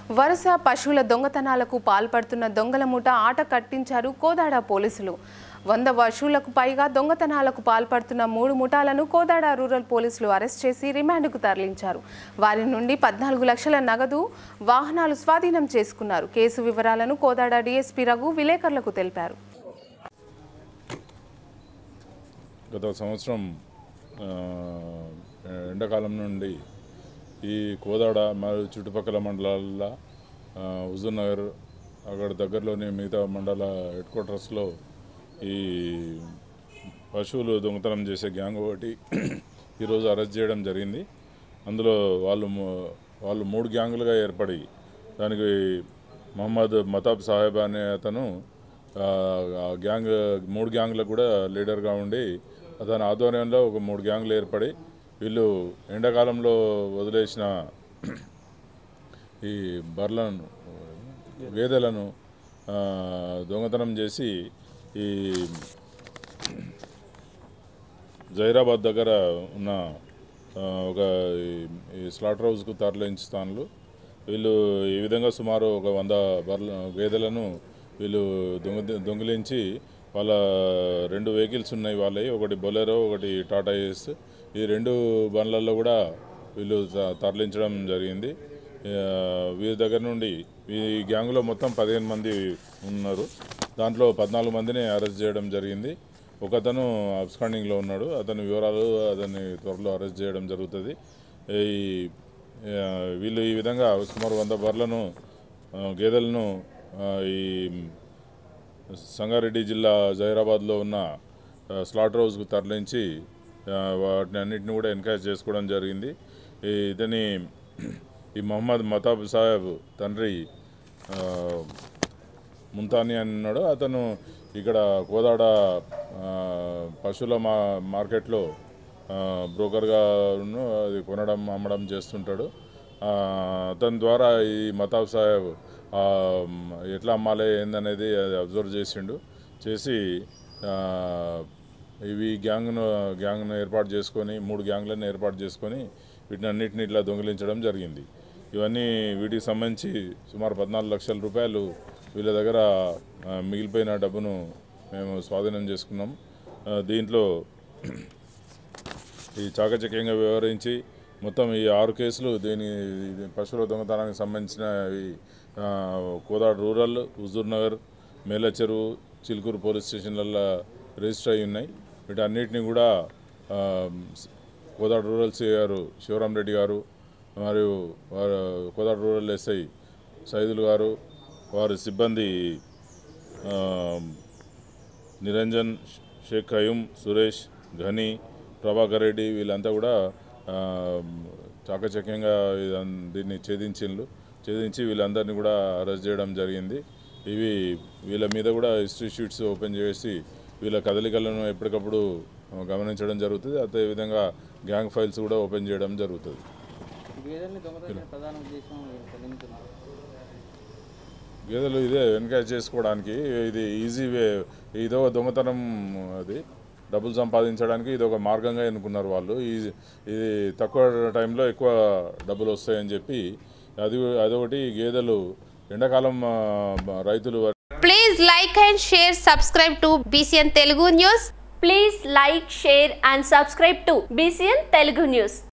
వరుస పశువుల దొంగతనాలకు పాల్పడుతున్న దొంగల ముఠ ఆట కట్టించారు కోదాడ పోలీసులు. 100 పశువులకు పైగా దొంగతనాలకు పాల్పడుతున్న 3 ముఠాలను కోదాడ రూరల్ పోలీసులు అరెస్ట్ చేసి రిమాండ్కు తరలించారు. వారి నుండి 14 లక్షల నగదు, వాహనాలు స్వాధీనం చేసుకున్నారు. కేసు వివరాలను కోదాడ డీఎస్పీ రఘు విలేకరులకు తెలిపారు. గత సంవత్సరం ఎండాకాలం నుండి ఈ కోదాడ మరియు చుట్టుపక్కల మండలాల్లో హుజూర్నగర్ అక్కడ దగ్గరలోని మిగతా మండల హెడ్ క్వార్టర్స్లో ఈ పశువులు దొంగతనం చేసే గ్యాంగ్ ఒకటి ఈరోజు అరెస్ట్ చేయడం జరిగింది. అందులో వాళ్ళు 3 గ్యాంగులుగా ఏర్పడి దానికి మహమ్మద్ మతాబ్ సాహెబ్ అనే అతను గ్యాంగ్ 3 గ్యాంగులకు కూడా లీడర్గా ఉండి అతని ఆధ్వర్యంలో ఒక 3 గ్యాంగులు ఏర్పడి వీళ్ళు ఎండాకాలంలో వదిలేసిన ఈ బర్లను గేదెలను దొంగతనం చేసి ఈ జైరాబాద్ దగ్గర ఉన్న ఒక ఈ స్లాటర్ హౌస్కు తరలించుతాను. వీళ్ళు ఈ విధంగా సుమారు ఒక 100 గేదెలను వీళ్ళు దొంగిలించి వాళ్ళ 2 వెహికల్స్ ఉన్నాయి వాళ్ళవి, ఒకటి బొలెరో ఒకటి టాటా ఏస్. ఈ 2 బండ్లలో కూడా వీళ్ళు తరలించడం జరిగింది. వీరి దగ్గర నుండి ఈ గ్యాంగ్లో మొత్తం 15 మంది ఉన్నారు. దాంట్లో 14 మందిని అరెస్ట్ చేయడం జరిగింది. ఒకతను అబ్స్కాండింగ్లో ఉన్నాడు. అతని వివరాలు అతన్ని త్వరలో అరెస్ట్ చేయడం జరుగుతుంది. వీళ్ళు ఈ విధంగా సుమారు 100 బర్లను గేదెలను ఈ సంగారెడ్డి జిల్లా జైరాబాద్లో ఉన్న స్లాటర్ హౌస్కు తరలించి వాటిని అన్నింటిని కూడా ఎన్కరేజ్ చేసుకోవడం జరిగింది. ఇతని ఈ మహమ్మద్ మతాబ్ సాహెబ్ తండ్రి ముంతాని అని ఉన్నాడు. అతను ఇక్కడ కోదాడ పశువుల మార్కెట్లో బ్రోకర్గా అది కొనడం అమ్మడం చేస్తుంటాడు. అతని ద్వారా ఈ మతాబ్ సాహెబ్ ఎట్లా అమ్మాలి ఏందనేది అబ్జర్వ్ చేసి ఇవి గ్యాంగ్ను ఏర్పాటు చేసుకొని 3 గ్యాంగ్లను ఏర్పాటు చేసుకొని వీటిని అన్నింటినీ ఇట్లా దొంగిలించడం జరిగింది. వీటికి సంబంధించి సుమారు 14 లక్షల రూపాయలు వీళ్ళ దగ్గర మిగిలిపోయిన డబ్బును మేము స్వాధీనం చేసుకున్నాం. దీంట్లో ఈ చాకచక్యంగా వ్యవహరించి మొత్తం ఈ 6 కేసులు పశువుల దొంగతనానికి సంబంధించిన కోదాడ రూరల్, హుజూర్నగర్, మేలచెరువు, చిలుకూరు పోలీస్ స్టేషన్లలో రిజిస్టర్ అయి ఉన్నాయి. వీటన్నిటిని కూడా కోదాడ రూరల్ సిఐ గారు శివరాం రెడ్డి గారు మరియు కోదాడ రూరల్ ఎస్ఐ సైదులు గారు, వారి సిబ్బంది నిరంజన్, షేక్ ఖయూమ్, సురేష్, ఘని, ప్రభాకర్ రెడ్డి వీళ్ళంతా కూడా చాకచక్యంగా దీన్ని ఛేదించి వీళ్ళందరినీ కూడా అరెస్ట్ చేయడం జరిగింది. వీళ్ళ మీద కూడా హిస్టరీ షీట్స్ ఓపెన్ చేసి వీళ్ళ కదలికలను ఎప్పటికప్పుడు గమనించడం జరుగుతుంది. అదేవిధంగా గ్యాంగ్ ఫైల్స్ కూడా ఓపెన్ చేయడం జరుగుతుంది. గేదెలు ఇదే ఎన్కరేజ్ చేసుకోవడానికి ఇది ఈజీ వే, ఇదో దొంగతనం, అది డబ్బులు సంపాదించడానికి ఇది ఒక మార్గంగా ఎన్నుకున్నారు వాళ్ళు. ఇది తక్కువ టైంలో ఎక్కువ డబ్బులు వస్తాయని చెప్పి అదొకటి. గేదెలు ఎండాకాలం రైతులు. Please like and share, subscribe to BCN Telugu News. Please like, share and subscribe to BCN Telugu News.